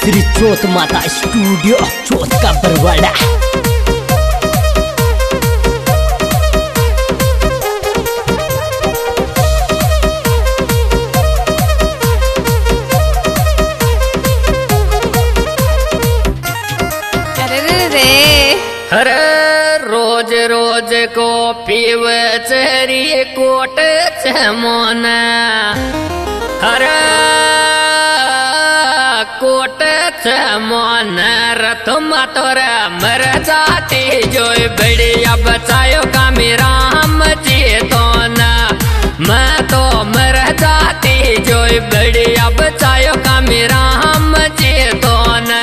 श्री चौथ माता स्टूडियो चौथ का बरवाड़ा। हर रोज रोज को पीव चरी कोट चमोना हर कोट चमोन रथ मतोर मर जाती जो बढ़िया बचायो का मेरा हम जीतो न मैं तो मर जाती जो बढ़िया बचायो का मेरा हम जीतो न।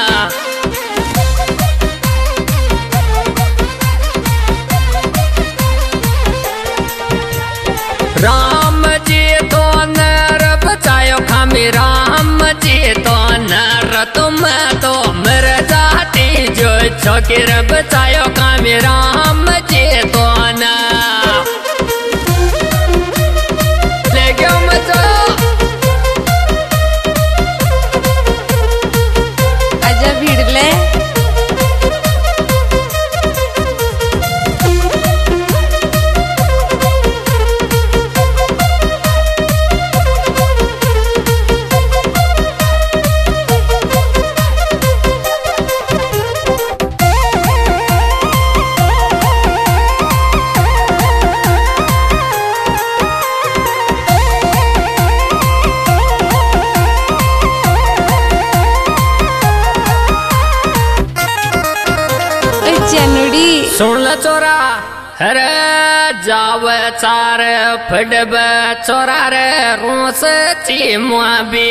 राम जी तो नर बचायो खामी राम जी तो नर तुम तो मर जाती जो छोकिर बचायो खामी राम जी तो न ले गयो मचो आजा भीड़ ले सुन ल चोरा हर जाव चार फडब चोरा रे रोस चिमुआबी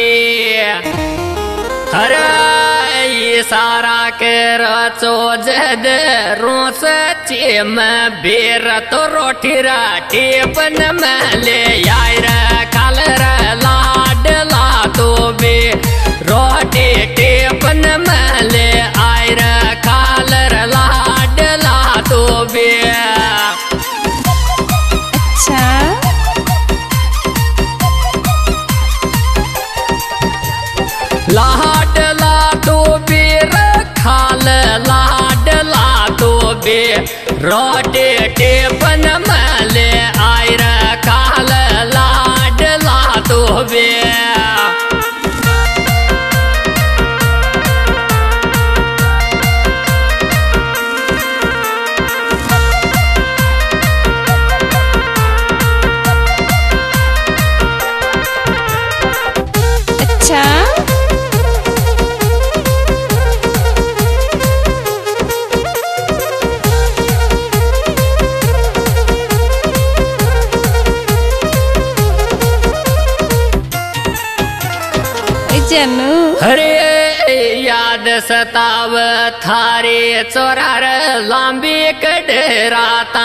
हर सारा के रचो जद रोस चिम बेर तो रोटी राटी बन मले यार काल लाड ला तो बे रोटी टेपन मले आयर काल लाड ला तो बे। अच्छा लाड ला तो बे खाल लाड ला तो बे रोटी टेपन मले आयर काल लाड ला तो बे। हरे याद सताव थारे चोरार लांबी कडेराता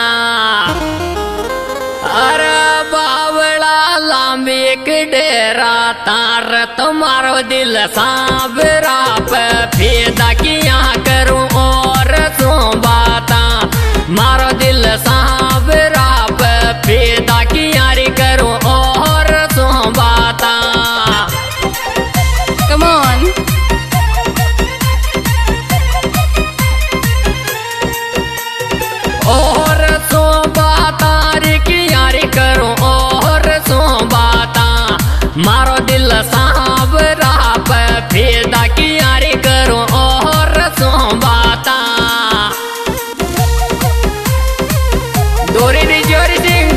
अरे बावड़ा लांबी कडेराता र तुम्हारो दिल सांबरा पे फेदा किया करूं और सो बाता मारो दिल सांबरा पे फेदा किया रे करूं और सो बाता। Come on. और सो बाता रे की यारी करो और सो बाता मारो दिल सांबरा पे फेदा की यारी करो और सो बाता। दोरी दी जोरी सिंह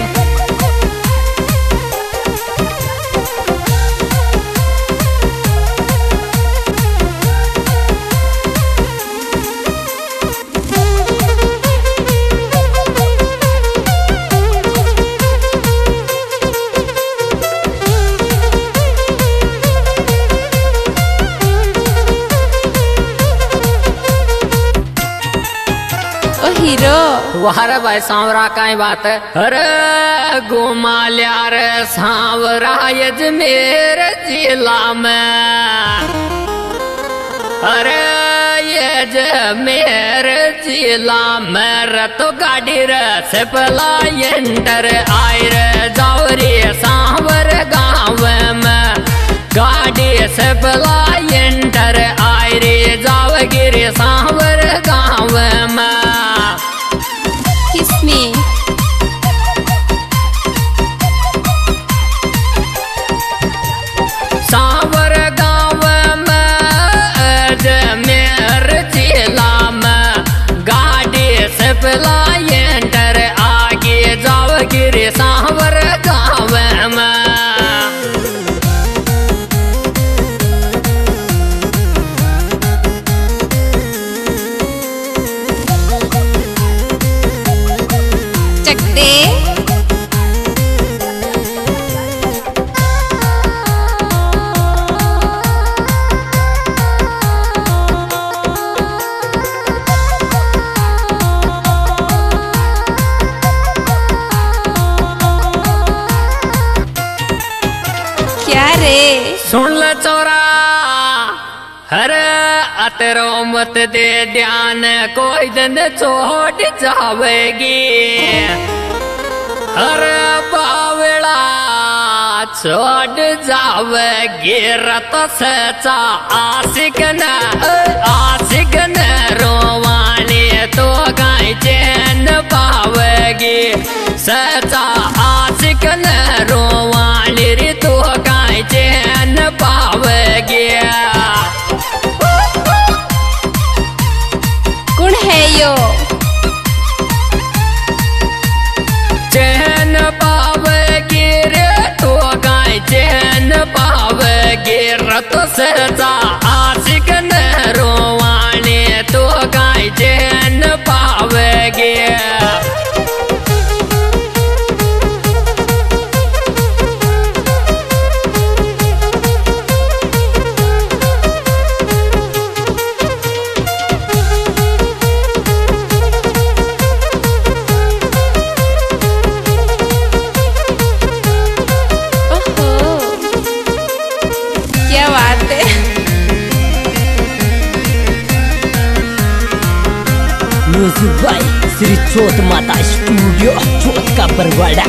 वार भाई सांवरा काई बात अरे घुमा लिया रे सांवरा यजमेर जिला में अरे यजमेर जिला में तो गाड़ी रे सेपला एंटर आय रे जाओ रे सांवर गाँव में गाड़ी सेपला एंटर रे जावगी रे सांवर गाँव में। किसमें? सांवर गाँव में जमेर जिला में गाड़ी से प्लायंटर आगे जावगी रे सांवर गाँव में। चक दे। क्या रे? सुन ल चोरा हर अतरो मत दे ध्यान कोई दिन छोड़ जावेगी। हर बावड़ा छोड़ जावेगी रत सचा आशिक न रोवानी तो गाय चैन पावेगी। सचा आशिक न रोवानी रे तो गाय चैन पावेगी। कौन है यो? चैन पावेगी रे तो गाय चैन पावेगी रत सचा आशिक न रोवानी तो गाय चैन पावेगी। क्या बात है? म्यूजिक बाय श्री चौथ माता स्टूडियो चौथ का बरवाड़ा।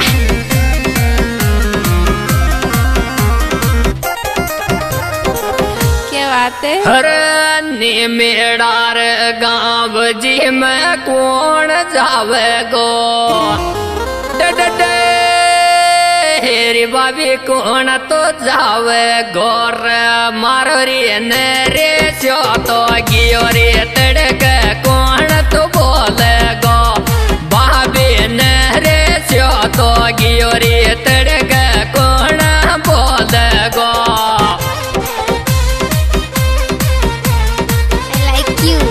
क्या बात है? हर मेड़ार गाँव जी में कौन जावे गो। हेरी बाबी कौन तो जावे गोर मारो रे नरे सो तो गियो रे तड़क कौन तो बोले गो। बाबी नरे सो तो गियो रे तड़क कौन बोले गो। I like you.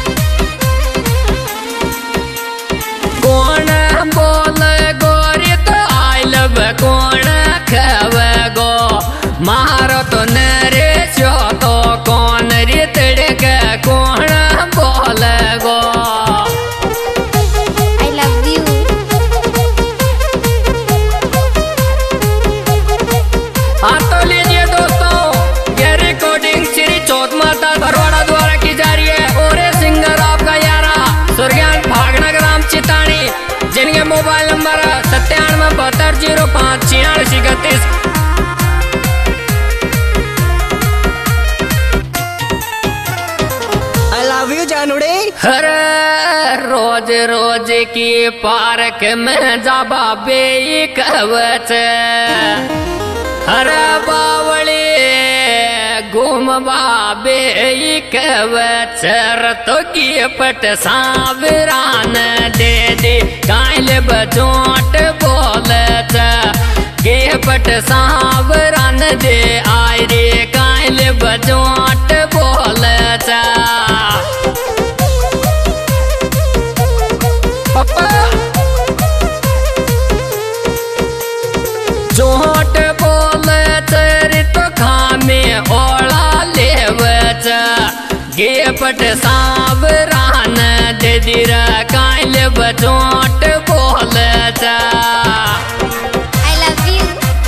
कौन बोले गो रे तो आई लव कौन खवे गो। मारो तो नरे सो तो कौन रे तड़क कौन बोले गो। I love you. हाँ तो लीजिए दोस्तों, ये रिकॉर्डिंग श्री चौथ माता बरवाड़ा द्वारा की जा रही है और ये सिंगर आपका यारा सुरज्ञान भागनगराम चितानी, जिनके mobile number 9772054631। I love you जानूड़े। हर रोज रोज की पार्क में जाबा बे कवच। हर बावली घूमबा बे कवच तो की पट सावरान दे दे कायल बजोट बोलत। के पट सावरान दे आय रे कायल बजोट बोलत। पप्पा जोट बोले तेरी तो खामे ओला लेवच। गे पट सावरान दे दिरा कायल बजोट बोलच। I love you.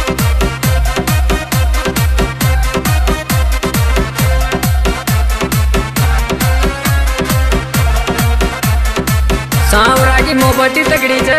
सांवरा की मोहब्बती तगड़ी छ।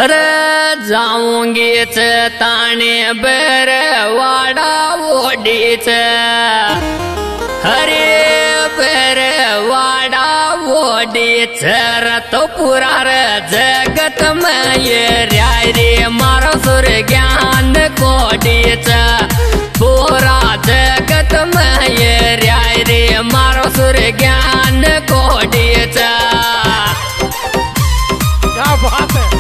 अरे जाऊंगी ताने बरवाड़ा ओडीच हरे बरवाड़ा ओडीच तो पूरा जगत में ये राय रे मारो सुर ज्ञान कोडीच पूरा जगत में ये राय रे मारो सुर ज्ञान कोडीच। क्या बात है।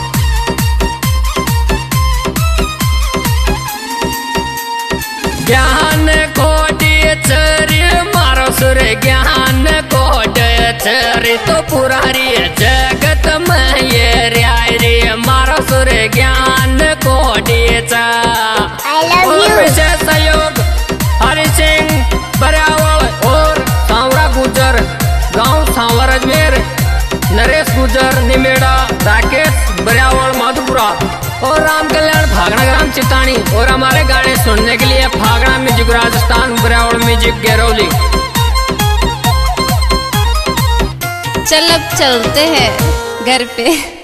ज्ञान कोडे चरी मारो सुर ज्ञान कोडे चरी तो पुरारी जगत में ये राय रे मारो सुर ज्ञान कोडे विशेष सहयोग हरि सिंह बरावल और सांवरा गुजर गांव सांवर अजमेर, नरेश गुजर निमेड़ा, राकेश बरावल माधुपुरा और राम कल्याण फागड़ा ग्राम चितानी। और हमारे गाने सुनने के लिए फागड़ा म्यूजिक राजस्थान, बरावल म्यूजिक गैरौली। चल अब चलते हैं घर पे।